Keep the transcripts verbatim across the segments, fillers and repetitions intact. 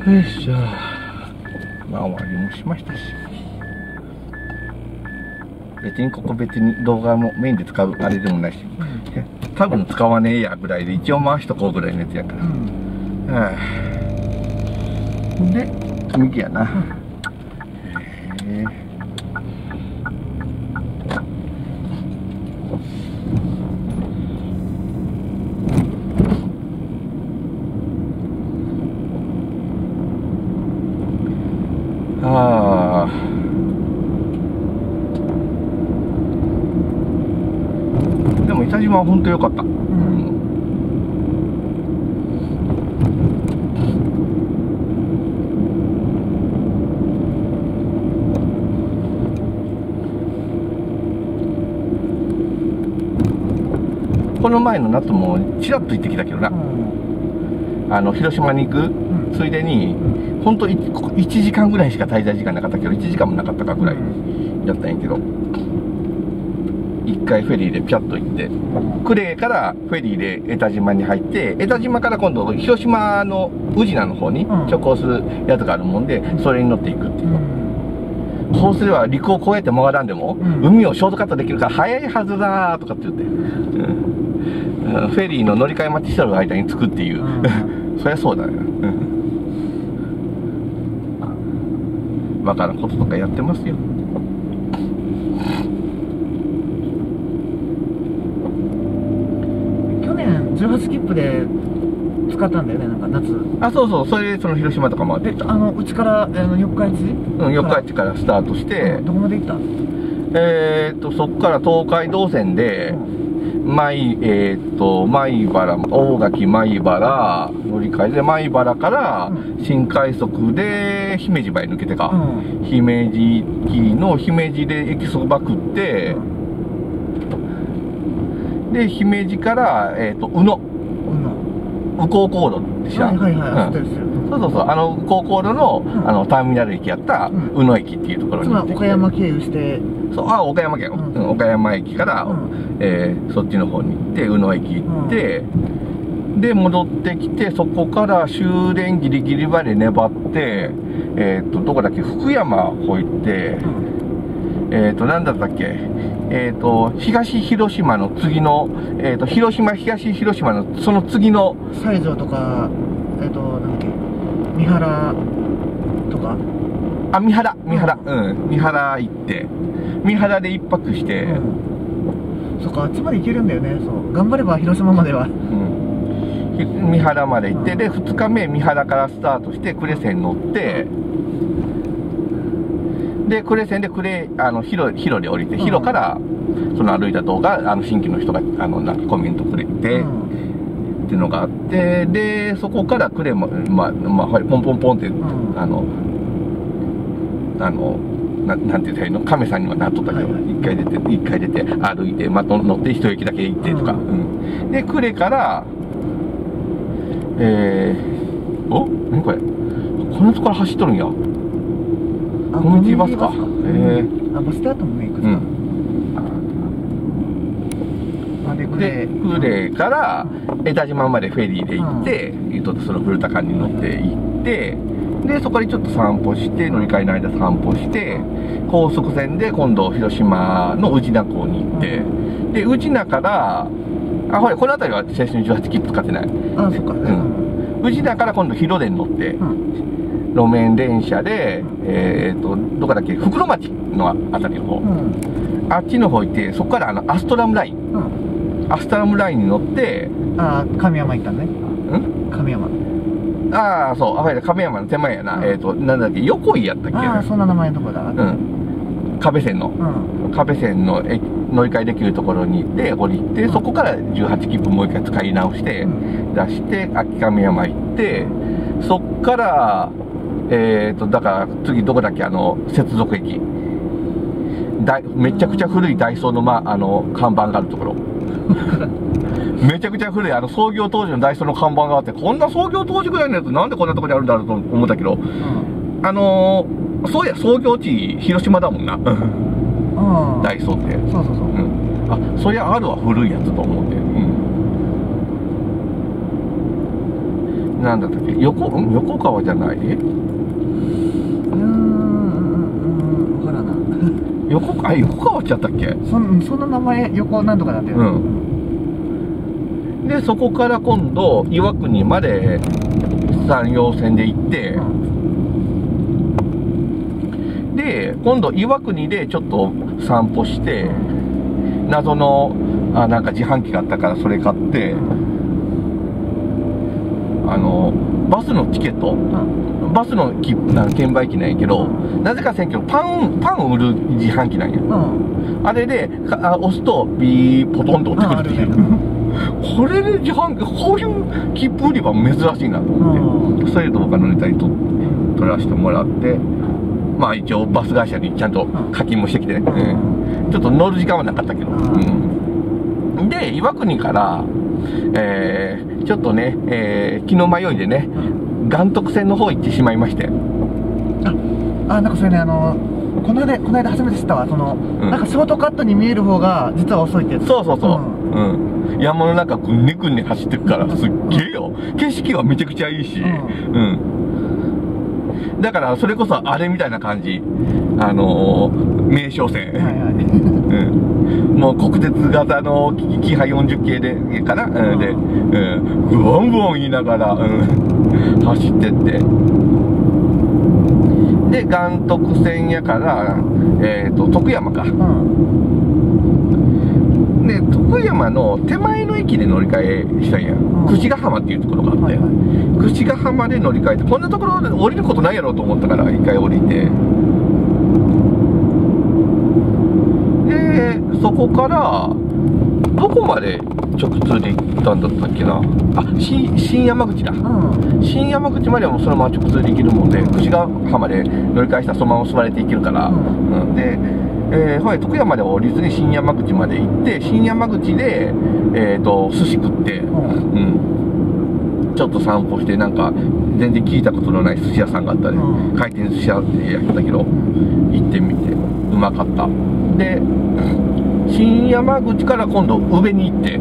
よいしょ。まあ終わりもしましたし、別にここ別に動画もメインで使うあれでもないし、うん、多分使わねえやぐらいで一応回しとこうぐらいのやつやから、うん、はあ、で右やな、うん、へえ。ああ、でも板島は本当良かった、うん、この前の夏もちらっと行ってきたけどな、うん、あの広島に行く、うん、ついでに本当いちじかんぐらいしか滞在時間なかったけど、いちじかんもなかったかぐらいだったんやけど、いっかいフェリーでピャッと行って、呉からフェリーで江田島に入って、江田島から今度広島の宇品の方に直行するやつがあるもんで、それに乗っていくっていう、うん、そうすれば陸を越えて曲がらんでも、うん、海をショートカットできるから早いはずだーとかって言って、うん、フェリーの乗り換え待ちしてる間に着くっていう、うん、そりゃそうだよ、うんバカなこととかやってますよ。 去年じゅうはち切符で使ったんだよね、なんか夏。 あ、そうそう、それでその広島とか回ってた。 あのうちからあの四日市、 うん、四日市からスタートして、 うん、どこまで行った？ えーっとそこから東海道線で、うん、舞えー、っと舞原、大垣舞原乗り換えで、舞原から新快速で姫路まで抜けてか、うん、姫路駅の姫路で駅そば食って、うん、で姫路からえー、っと宇野、宇高高度でしょ。はいはいはい、うん、そうそうそう、あの宇高高度の、うん、あのターミナル駅やった宇野駅っていうところに行ってきて、 岡山経由して、 そう、あ、岡山県、うん、岡山駅から、うん、えー、そっちの方に行って宇野駅行って、うん、で戻ってきて、そこから終電ギリギリまで粘って、えー、っとどこだっけ、福山方行って、うん、えー、っとなんだったっけ、えー、っと東広島の次の、えー、っと広島東広島のその次の西条とか、えー、っとなんだっけ、三原とか、 あ、三原三原、うん、うん、三原行って三原で一泊して、うん、 そっか、あっちまで行けるんだよね。そう頑張れば広島までは、うん 、三原まで行って、うん、でふつかめ三原からスタートして呉線乗って、で呉線で呉あの広広で降りて、広からその歩いた動画、あの新規の人があのなんかコメントくれて、うん、っていうのがあって、でそこから呉まままあポンポンポンって、うん、あのあのななんて言ったらいいの、亀さんにはなっとったけど、はいはい、いっかい出ていっかい出て歩いて、まあ、乗って一駅だけ行ってとか、うんうん、で呉からえー、お何これ、このとこから走っとるんや、コミュニティバスか、えー、あ、バス停あったもんね、いくつか、うん、 で呉から江田島までフェリーで行って、うん、その古高に乗って行って、でそこでちょっと散歩して、乗り換えの間散歩して、高速船で今度広島の宇品港に行って、うん、で宇品から、あ、ほらこの辺りは青春じゅうはち切符使ってない、 あ、そっか、うん、 宇品から今度広電乗って、うん、路面電車で、うん、えー、っとどこだっけ、袋町のあたりの方、うん、あっちの方行って、そこからあのアストラムライン、うん、アストラムラインに乗って、 ああ、神山行ったね、ん、神山、 ああ、そう、あ、亀山の手前やな、うん、えっ、ー、と、なんだっけ、横井やったっけ、 ああ、そんな名前のとこだ、 うん、壁線の、うん、壁線の駅乗り換えできるところに行って降りて、うん、そこからじゅうはち切符もう一回使い直して、うん、出して秋亀山行って、そっからえっ、ー、とだから次どこだっけ、あの接続駅だ、めちゃくちゃ古いダイソーの、ま、あの看板があるところめちゃくちゃ古いあの創業当時のダイソーの看板があって、こんな創業当時ぐらいのやつなんでこんなとこにあるんだろうと思ったけど、うん、あのー、そういや創業地広島だもんなダイソーって、 そうそうそう、うん、 あ、そりゃあるわ、古いやつと思って、うん、 なんだったっけ、横ん横川じゃないで、 うーん分からんな。 横あ横川っちゃったっけ。 そんその名前横なんとかなってる。 うんでそこから今度岩国まで山陽線で行って、うん、で今度岩国でちょっと散歩して、うん、謎のあなんか自販機があったからそれ買って、うん、あのバスのチケット、うん、バスのきなん券売機なんやけど、なぜかせんけどパンパンを売る自販機なんや、うん、あれであ押すとビーポトンと落ちてくるっていう、これで自販機こういう切符売り場珍しいなと思って、それと他のネタにと取らせてもらって、まあ一応バス会社にちゃんと課金もしてきてね、うん、ちょっと乗る時間はなかったけど、うん、で岩国から、えー、ちょっとね、えー、気の迷いでね岩徳線の方行ってしまいまして、 ああなんかそれね、あのこの間この間初めて知ったわ、その、うん、なんかショートカットに見える方が実は遅いってやつ。 そうそうそう、うん、うん、山の中ぐんねぐんね走ってくからすっげえよ、景色はめちゃくちゃいいし、うん、うん、だからそれこそあれみたいな感じ、あのー、名勝線、はいはい、うん、もう国鉄型のキハよんじゅっ系でかな、うん、で、うん、ブワンブワン言いながら、うん、走ってってで岩徳線やから、えーと徳山か、うん、で徳山の手前の駅で乗り換えしたんや、うん、櫛ヶ浜っていうところがあって、はいはい、櫛ヶ浜で乗り換えて、こんなところで降りることないやろうと思ったから一回降りて、でそこからどこまで直通で行ったんだったっけなあ、新, 新山口だ、うん、新山口まではもうそのまま直通で行けるもんで、櫛ヶ浜で乗り換えしたらそのまま座れて行けるから、うん、で、えー、はい、徳山では降りずに新山口まで行って、新山口で、えーと、寿司食って、うん、ちょっと散歩して、なんか全然聞いたことのない寿司屋さんがあったり、うん、回転寿司屋やったけど、行ってみてうまかった。で新山口から今度宇部に行って、うん、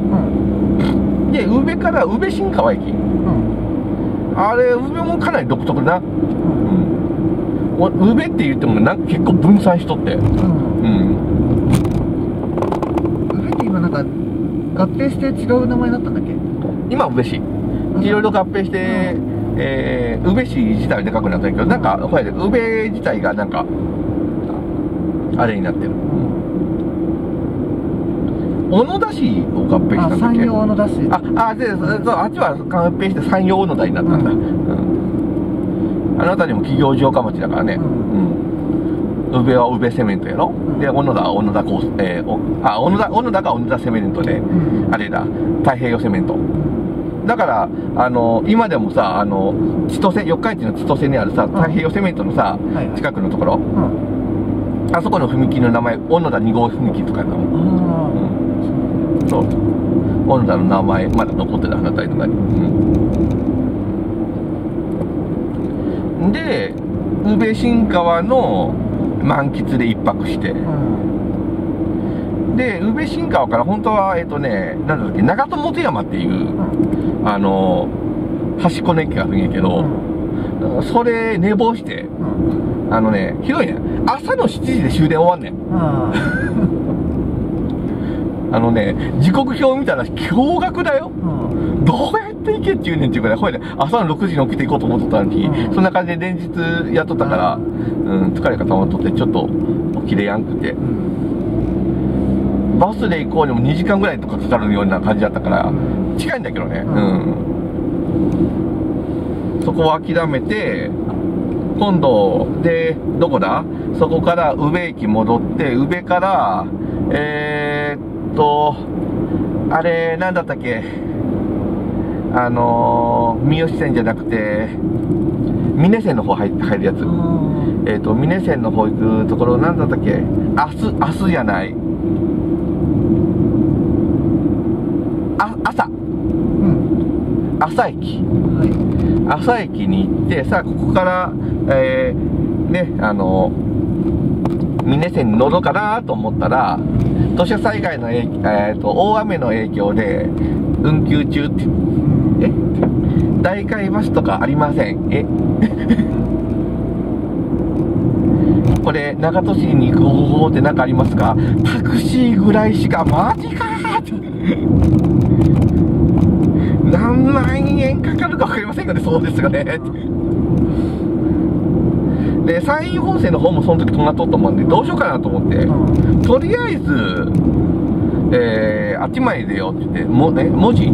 で宇部から宇部新川駅、うん、あれ宇部もかなり独特な、うん、宇部って言ってもなんか結構分散しとって、うん、うん、 宇部って今なんか合併して違う名前だったんだっけ。 今宇部市いろいろ合併して、うん、えー、宇部市自体はでかくなったんだけど、なんかほやで宇部自体がなんかあれになってる、小野田市を合併したんだっけ。 山陽小野田市。 ああでそうあっちは合併して山陽小野田になったんだ、うんうん、あなたにも企業城下町だからね、うん、宇部は宇部セメントやろ、うん、で小野田は小野田コース、えー、おあ小野田小野田が小野田セメントで、うん、あれだ太平洋セメントだから、あの今でもさ、あの千歳四日市の千歳にあるさ太平洋セメントのさ、うん、近くのところ、うん、あそこの踏切の名前小野田に号踏切とかだもん、うん、そう小野田の名前まだ残ってたあなたりとかに、うん、で宇部新川の満喫で一泊して、うん、で宇部新川から本当はえっとねなんだっけ長門本山っていう、うん、あの端っこの駅があるんやけど、うん、それ寝坊して、うん、あのねひどいね朝のしちじで終電終わんねん、うんあのね、時刻表見たら驚愕だよ、うん、どうやって行けって言うねんっていうかね、ほいで朝のろくじに起きて行こうと思っとったのに、うん、そんな感じで連日やっとったから、うん、疲れが溜まっとってちょっと起きれやんくて、うん、バスで行こうにもにじかんぐらいとかかかるような感じだったから近いんだけどね、うんうん、そこを諦めて今度でどこだそこから宇部駅戻って宇部からえーとあれなんだったっけあのー、三好線じゃなくて美祢線の方入入るやつ、えっと美祢線の方行くところなんだったっけ明日明日じゃないあ朝うん朝駅、はい、朝駅に行ってさあここからえー、ねあの美祢線に乗ろうかなと思ったら土砂災害の、えー、と大雨の影響で運休中ってえ代替バスとかありません。えこれ長門市に行く方法って何かありますか？タクシーぐらいしか。マジか何万円かかるか分かりませんがね。そうですよね。で山陰本線の方もその時止まっとったもんで、どうしようかなと思って、うん、とりあえず、えー、あっち前でよって言って、もえ文字、うん、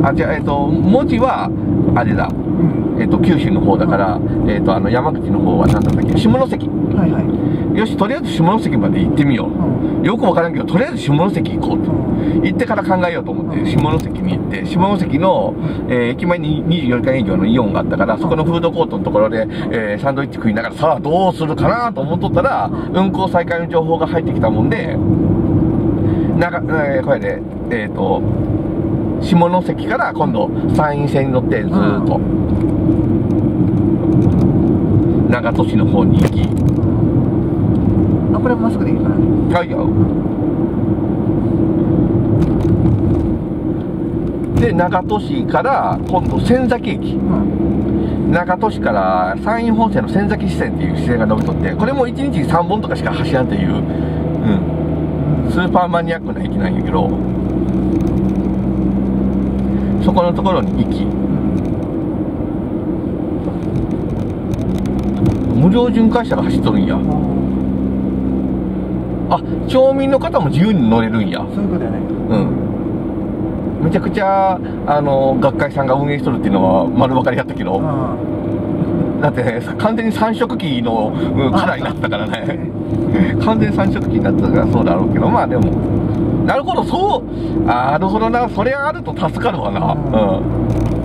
あじゃあ、えっ、ー、と文字はあれだ、うん、えっ、ー、と九州の方だから、うん、えっ、ー、とあの山口の方は何だったっけ、下関、はいはい、よしとりあえず下関まで行ってみよう、うん、よく分からんけどとりあえず下関行こうと、うん、行ってから考えようと思って、うん、下関に行って、下関の、えー、駅前ににじゅうよじかん営業のイオンがあったから、そこのフードコートのところで、えー、サンドイッチ食いながら、さあどうするかなと思っとったら、運行再開の情報が入ってきたもんで、なんか、えー、これで、えっ、ー、と下関から今度山陰線に乗ってずーっと長門市の方に行き、 あ、これまっすぐでいいかな。 はいよ。で長門市から今度仙崎駅、うん、長門市から山陰本線の仙崎支線っていう支線が伸びとって、これもいちにちにさんぼんとかしか走らんという、うん、スーパーマニアックな駅なんやけど、そこのところに行き、無料巡回車が走っとるんや。あ、町民の方も自由に乗れるんや。 そういうことやね。 うん。めちゃくちゃあの学会さんが運営しとるっていうのは丸分かりやったけど、だってね、完全に三色旗のカラーになったからね。完全に三色旗になったからそうだろうけど、まあでもなるほど、そう、なるほどな、それあると助かるわな。うん。